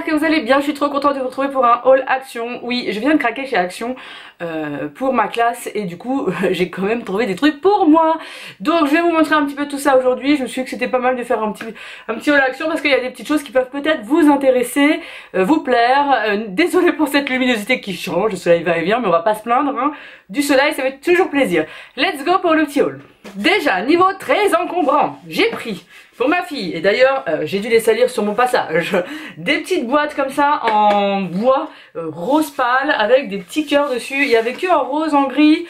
j'espère que vous allez bien, je suis trop contente de vous retrouver pour un haul Action. Oui, je viens de craquer chez Action pour ma classe et du coup j'ai quand même trouvé des trucs pour moi. Donc je vais vous montrer un petit peu tout ça aujourd'hui. Je me suis dit que c'était pas mal de faire un petit haul Action parce qu'il y a des petites choses qui peuvent peut-être vous intéresser, vous plaire. Désolée pour cette luminosité qui change, le soleil va et vient mais on va pas se plaindre hein. Du soleil ça fait toujours plaisir. Let's go pour le petit haul. Déjà, niveau très encombrant, j'ai pris pour ma fille, et d'ailleurs j'ai dû les salir sur mon passage, des petites boîtes comme ça en bois rose pâle avec des petits cœurs dessus. Il y avait que en rose, en gris,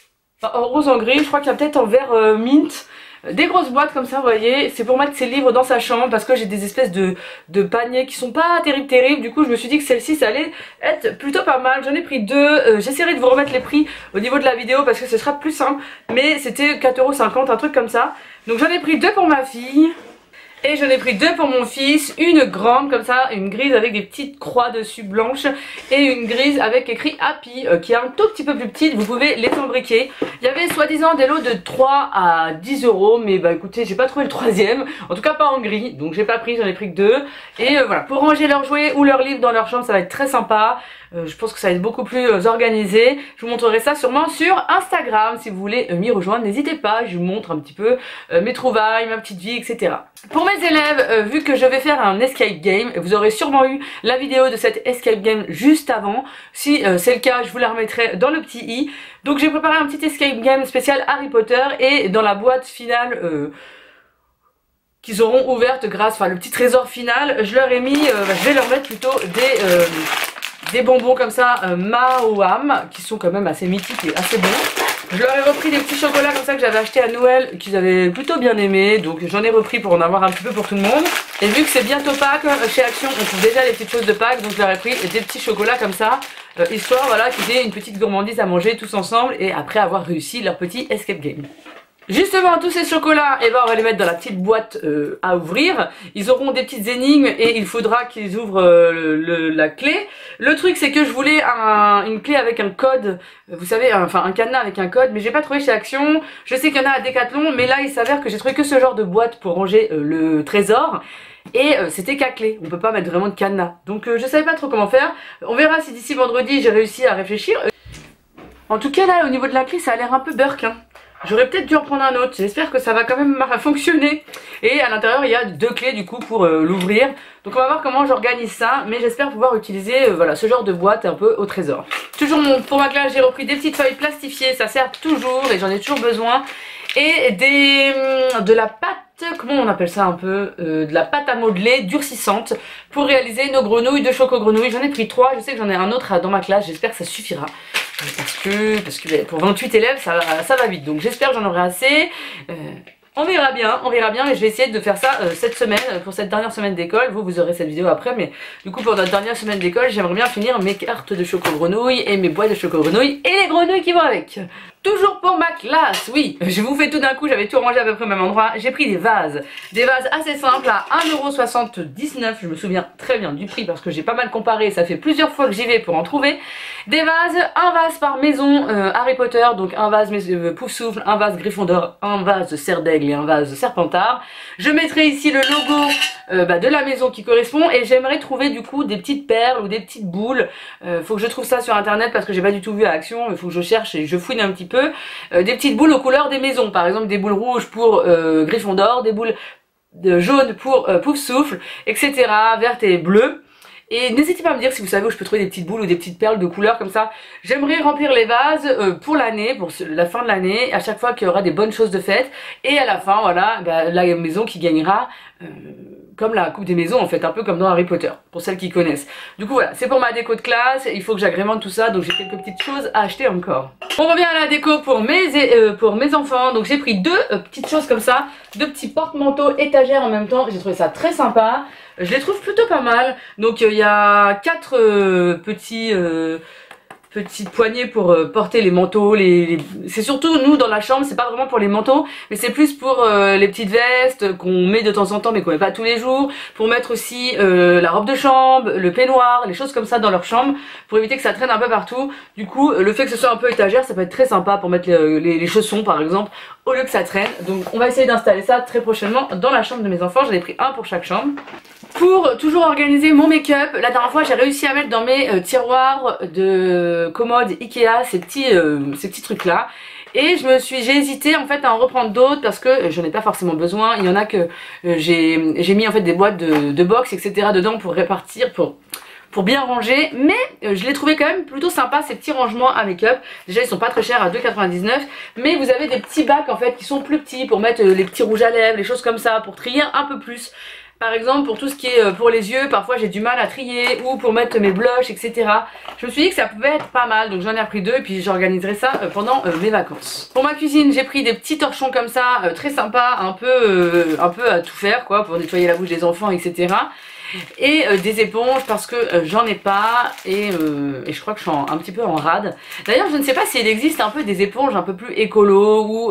je crois qu'il y a peut-être en vert mint. Des grosses boîtes comme ça, vous voyez, c'est pour mettre ses livres dans sa chambre parce que j'ai des espèces de paniers qui sont pas terribles. Du coup je me suis dit que celle-ci ça allait être plutôt pas mal. J'en ai pris deux, j'essaierai de vous remettre les prix au niveau de la vidéo parce que ce sera plus simple. Mais c'était 4,50 €, un truc comme ça. Donc j'en ai pris deux pour ma fille. Et j'en ai pris deux pour mon fils, une grande comme ça, une grise avec des petites croix dessus blanches et une grise avec écrit Happy qui est un tout petit peu plus petite, vous pouvez les embriquer. Il y avait soi-disant des lots de 3 à 10 € mais bah écoutez j'ai pas trouvé le troisième, en tout cas pas en gris, donc j'ai pas pris, j'en ai pris que deux. Et voilà, pour ranger leurs jouets ou leurs livres dans leur chambre ça va être très sympa. Je pense que ça va être beaucoup plus organisé. Je vous montrerai ça sûrement sur Instagram. Si vous voulez m'y rejoindre, n'hésitez pas. Je vous montre un petit peu mes trouvailles, ma petite vie, etc. Pour mes élèves, vu que je vais faire un escape game, vous aurez sûrement eu la vidéo de cette escape game juste avant. Si c'est le cas, je vous la remettrai dans le petit i. Donc j'ai préparé un petit escape game spécial Harry Potter et dans la boîte finale qu'ils auront ouverte grâce, enfin le petit trésor final, je leur ai mis, je vais leur mettre plutôt des bonbons comme ça, Maoam, qui sont quand même assez mythiques et assez bons. Je leur ai repris des petits chocolats comme ça que j'avais acheté à Noël, qu'ils avaient plutôt bien aimé, donc j'en ai repris pour en avoir un petit peu pour tout le monde. Et vu que c'est bientôt Pâques, chez Action on trouve déjà les petites choses de Pâques, donc je leur ai pris des petits chocolats comme ça, histoire voilà qu'ils aient une petite gourmandise à manger tous ensemble et après avoir réussi leur petit escape game. Justement tous ces chocolats, eh ben, on va les mettre dans la petite boîte à ouvrir. Ils auront des petites énigmes et il faudra qu'ils ouvrent la clé. Le truc c'est que je voulais une clé avec un code, vous savez, enfin un cadenas avec un code, mais j'ai pas trouvé chez Action. Je sais qu'il y en a à Decathlon, mais là il s'avère que j'ai trouvé que ce genre de boîte pour ranger le trésor. Et c'était qu'à clé, on peut pas mettre vraiment de cadenas. Donc je savais pas trop comment faire. On verra si d'ici vendredi j'ai réussi à réfléchir. En tout cas là au niveau de la clé ça a l'air un peu burk hein. J'aurais peut-être dû en prendre un autre, j'espère que ça va quand même fonctionner. Et à l'intérieur il y a deux clés du coup pour l'ouvrir. Donc on va voir comment j'organise ça, mais j'espère pouvoir utiliser voilà, ce genre de boîte un peu au trésor. Toujours pour ma classe j'ai repris des petites feuilles plastifiées, ça sert toujours et j'en ai toujours besoin. Et de la pâte, comment on appelle ça un peu, de la pâte à modeler durcissante pour réaliser nos grenouilles de choco-grenouilles. J'en ai pris 3, je sais que j'en ai un autre dans ma classe, j'espère que ça suffira. Parce que pour 28 élèves ça va vite, donc j'espère que j'en aurai assez. On verra bien, mais je vais essayer de faire ça cette semaine, pour cette dernière semaine d'école. Vous aurez cette vidéo après, mais du coup pour notre dernière semaine d'école, j'aimerais bien finir mes cartes de choco-grenouilles et mes boîtes de choco-grenouilles et les grenouilles qui vont avec. Toujours pour ma classe, oui, je vous fais tout d'un coup, j'avais tout rangé à peu près au même endroit. J'ai pris des vases assez simples à 1,79 €, je me souviens très bien du prix parce que j'ai pas mal comparé, ça fait plusieurs fois que j'y vais pour en trouver. Des vases, un vase par maison Harry Potter, donc un vase Poufsouffle, un vase Gryffondor, un vase Serre d'Aigle et un vase Serpentard. Je mettrai ici le logo de la maison qui correspond et j'aimerais trouver du coup des petites perles ou des petites boules. Faut que je trouve ça sur internet parce que j'ai pas du tout vu à Action, il faut que je cherche et je fouine un petit peu. Des petites boules aux couleurs des maisons, par exemple des boules rouges pour Gryffondor, des boules jaunes pour Poufsouffle, etc. vertes et bleues. Et n'hésitez pas à me dire si vous savez où je peux trouver des petites boules ou des petites perles de couleurs comme ça. J'aimerais remplir les vases pour l'année, pour la fin de l'année, à chaque fois qu'il y aura des bonnes choses de fête. Et à la fin, voilà, la maison qui gagnera, comme la coupe des maisons en fait, un peu comme dans Harry Potter, pour celles qui connaissent. Du coup voilà, c'est pour ma déco de classe, il faut que j'agrémente tout ça, donc j'ai quelques petites choses à acheter encore. On revient à la déco pour mes enfants, donc j'ai pris deux petites choses comme ça, deux petits porte-manteaux étagères en même temps, j'ai trouvé ça très sympa. Je les trouve plutôt pas mal. Donc il y a 4 petites poignées pour porter les manteaux. C'est surtout nous dans la chambre, c'est pas vraiment pour les manteaux, mais c'est plus pour les petites vestes qu'on met de temps en temps mais qu'on met pas tous les jours. Pour mettre aussi la robe de chambre, le peignoir, les choses comme ça dans leur chambre, pour éviter que ça traîne un peu partout. Du coup le fait que ce soit un peu étagère, ça peut être très sympa pour mettre les chaussons par exemple, au lieu que ça traîne. Donc on va essayer d'installer ça très prochainement dans la chambre de mes enfants. J'en ai pris un pour chaque chambre. Pour toujours organiser mon make-up, la dernière fois j'ai réussi à mettre dans mes tiroirs de commode Ikea ces petits trucs là. Et j'ai hésité en fait à en reprendre d'autres parce que j'en ai pas forcément besoin. Il y en a que j'ai mis en fait des boîtes de box etc dedans pour répartir, pour bien ranger, mais je l'ai trouvé quand même plutôt sympa ces petits rangements à make-up. Déjà ils sont pas très chers à 2,99 €, mais vous avez des petits bacs en fait qui sont plus petits pour mettre les petits rouges à lèvres, les choses comme ça, pour trier un peu plus. Par exemple pour tout ce qui est pour les yeux, parfois j'ai du mal à trier, ou pour mettre mes blushs etc. Je me suis dit que ça pouvait être pas mal, donc j'en ai repris deux et puis j'organiserai ça pendant mes vacances. Pour ma cuisine j'ai pris des petits torchons comme ça, très sympa, un peu à tout faire quoi, pour nettoyer la bouche des enfants etc. Et des éponges parce que j'en ai pas et je crois que je suis un petit peu en rade. D'ailleurs je ne sais pas s'il existe un peu des éponges un peu plus écolo ou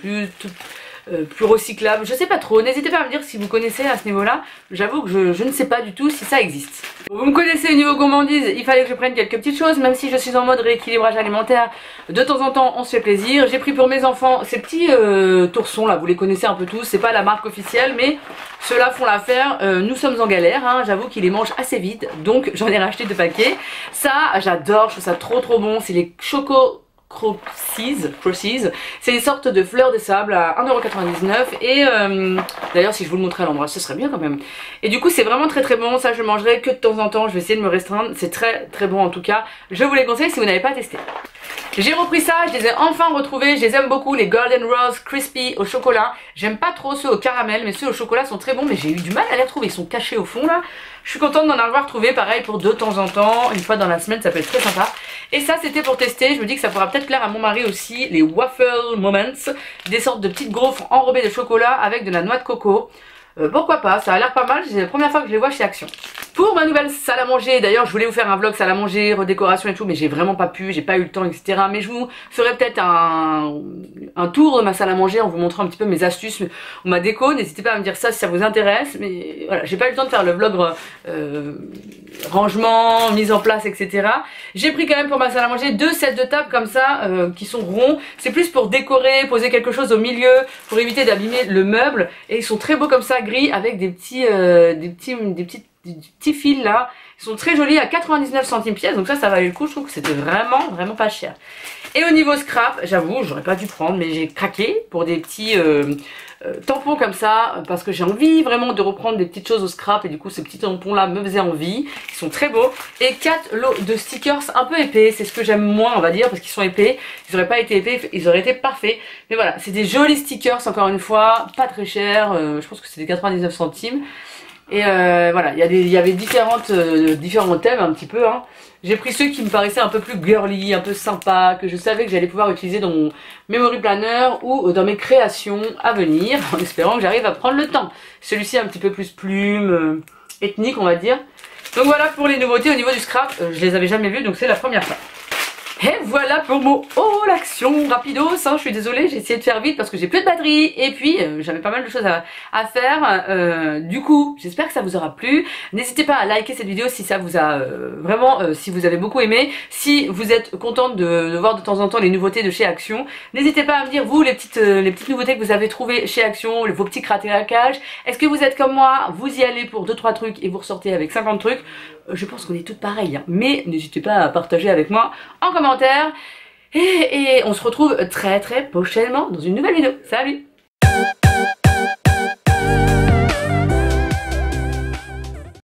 plus recyclables, je sais pas trop, n'hésitez pas à me dire si vous connaissez à ce niveau là, j'avoue que je ne sais pas du tout si ça existe. Vous me connaissez au niveau gourmandise, il fallait que je prenne quelques petites choses, même si je suis en mode rééquilibrage alimentaire, de temps en temps on se fait plaisir. J'ai pris pour mes enfants ces petits toursons là, vous les connaissez un peu tous, c'est pas la marque officielle mais ceux-là font l'affaire, nous sommes en galère, hein. J'avoue qu'ils les mangent assez vite, donc j'en ai racheté 2 paquets. Ça j'adore, je trouve ça trop bon, c'est les Choco Crossies, c'est des sortes de fleurs de sable à 1,99 € et d'ailleurs si je vous le montrais à l'endroit ce serait bien quand même. Et du coup c'est vraiment très bon, ça je mangerai que de temps en temps, je vais essayer de me restreindre, c'est très bon en tout cas, je vous les conseille si vous n'avez pas testé. J'ai repris ça, je les ai enfin retrouvés, je les aime beaucoup, les Golden Rose Crispy au chocolat. J'aime pas trop ceux au caramel, mais ceux au chocolat sont très bons, mais j'ai eu du mal à les retrouver, ils sont cachés au fond là. Je suis contente d'en avoir trouvé, pareil pour de temps en temps, une fois dans la semaine, ça peut être très sympa. Et ça c'était pour tester, je me dis que ça pourra peut-être plaire à mon mari aussi, les Waffle Moments, des sortes de petites gaufres enrobées de chocolat avec de la noix de coco. Pourquoi pas, ça a l'air pas mal, c'est la première fois que je les vois chez Action. Pour ma nouvelle salle à manger, d'ailleurs je voulais vous faire un vlog salle à manger, redécoration et tout, mais j'ai vraiment pas pu, j'ai pas eu le temps etc. Mais je vous ferai peut-être un tour de ma salle à manger en vous montrant un petit peu mes astuces ou ma déco, n'hésitez pas à me dire ça si ça vous intéresse. Mais voilà, j'ai pas eu le temps de faire le vlog rangement, mise en place etc. J'ai pris quand même pour ma salle à manger 2 sets de tables comme ça, qui sont ronds, c'est plus pour décorer, poser quelque chose au milieu, pour éviter d'abîmer le meuble, et ils sont très beaux comme ça, gris avec des petits fils là, ils sont très jolis à 99 centimes pièce, donc ça valait le coup, je trouve que c'était vraiment pas cher. Et au niveau scrap, j'avoue j'aurais pas dû prendre, mais j'ai craqué pour des petits tampons comme ça, parce que j'ai envie vraiment de reprendre des petites choses au scrap, et du coup ces petits tampons là me faisaient envie, ils sont très beaux. Et 4 lots de stickers un peu épais, c'est ce que j'aime moins on va dire, parce qu'ils sont épais, ils auraient pas été épais, ils auraient été parfaits. Mais voilà, c'est des jolis stickers encore une fois, pas très chers, je pense que c'était 99 centimes. Et voilà, il y avait différents thèmes un petit peu, hein. J'ai pris ceux qui me paraissaient un peu plus girly, un peu sympa, que je savais que j'allais pouvoir utiliser dans mon memory planner ou dans mes créations à venir, en espérant que j'arrive à prendre le temps. Celui-ci un petit peu plus plume, ethnique on va dire. Donc voilà pour les nouveautés au niveau du scrap, je les avais jamais vues donc c'est la première fois. Et voilà pour mon haul action rapidos, hein, je suis désolée, j'ai essayé de faire vite parce que j'ai plus de batterie et puis j'avais pas mal de choses à faire. Du coup, j'espère que ça vous aura plu. N'hésitez pas à liker cette vidéo si ça vous a vraiment, si vous avez beaucoup aimé. Si vous êtes contente de voir de temps en temps les nouveautés de chez Action, n'hésitez pas à me dire vous les petites nouveautés que vous avez trouvées chez Action, vos petits craquages. Est-ce que vous êtes comme moi, vous y allez pour 2-3 trucs et vous ressortez avec 50 trucs? Je pense qu'on est toutes pareilles, hein. Mais n'hésitez pas à partager avec moi en commentaire. Et on se retrouve très prochainement dans une nouvelle vidéo. Salut!